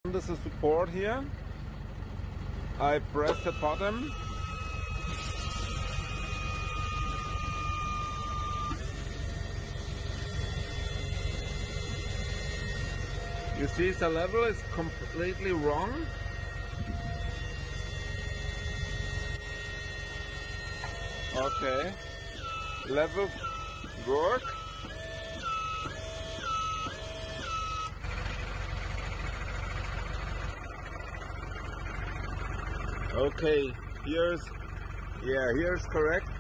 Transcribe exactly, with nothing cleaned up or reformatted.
There's a support here. I press the bottom. You see the level is completely wrong. Okay. Level work. Okay, here's, yeah, here's correct.